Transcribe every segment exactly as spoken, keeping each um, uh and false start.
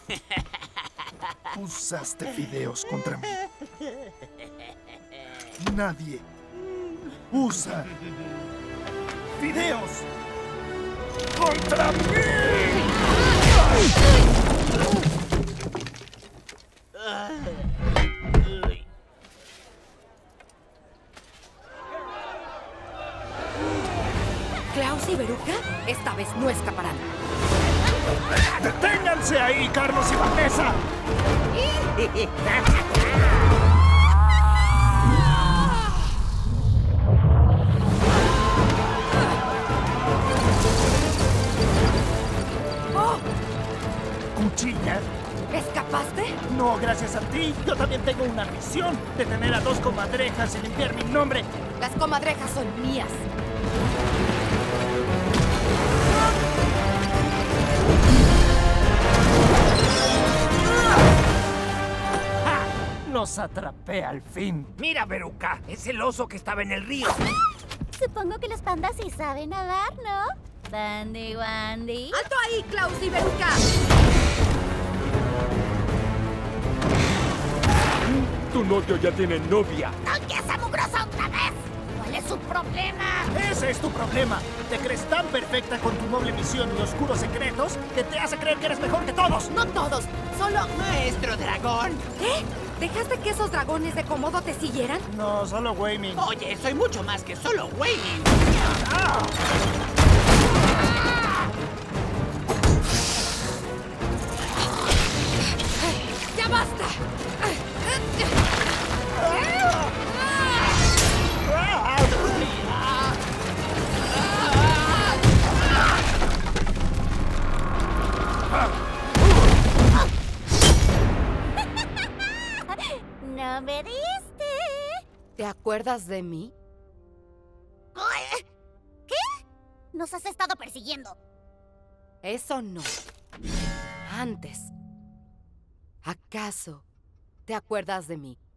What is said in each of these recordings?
Usaste fideos contra mí. Nadie usa fideos contra mí. ¿Klaus y Veruca? Esta vez no escaparán. ¡Deténganse ahí, Carlos y Vanessa! ¡Oh! ¿Cuchilla? ¿Escapaste? No, gracias a ti. Yo también tengo una misión: detener a dos comadrejas y limpiar mi nombre. Las comadrejas son mías. Los atrapé al fin. Mira, Veruca, es el oso que estaba en el río. Supongo que los pandas sí saben nadar, ¿no? Bandy Wandy. ¡Alto ahí, Klaus y Veruca! Tu novio ya tiene novia. ¡Toque a esa mugrosa otra vez! ¿Cuál es su problema? Ese es tu problema. Te crees tan perfecta con tu noble misión y oscuros secretos que te hace creer que eres mejor que todos. No todos, solo... Maestro dragón. ¿Qué? ¿Dejaste que esos dragones de Komodo te siguieran? No, solo Waymin. Oye, soy mucho más que solo Wayne. ¡Ah! ¡Ya basta! ¡No me diste! ¿Te acuerdas de mí? ¿Qué? Nos has estado persiguiendo. Eso no. Antes. ¿Acaso te acuerdas de mí?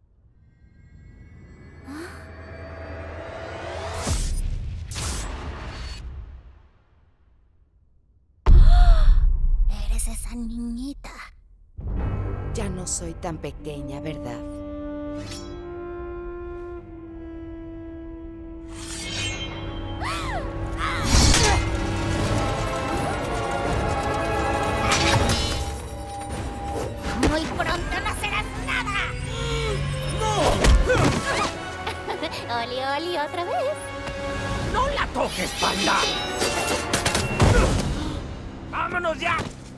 Eres esa niñita. Ya no soy tan pequeña, ¿verdad? Muy pronto no serás nada. Oli, Oli, otra vez. ¡No la toques, panda! ¡Vámonos ya!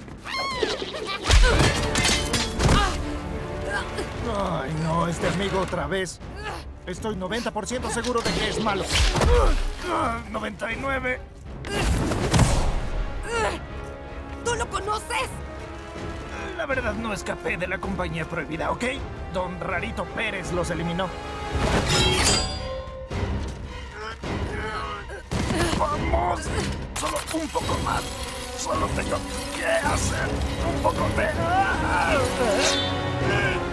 Ay, no, este amigo otra vez. Estoy noventa por ciento seguro de que es malo. noventa y nueve. ¿Tú lo conoces? La verdad no escapé de la compañía prohibida, ¿ok? Don Rarito Pérez los eliminó. ¡Vamos! Solo un poco más. Solo tengo que hacer un poco de...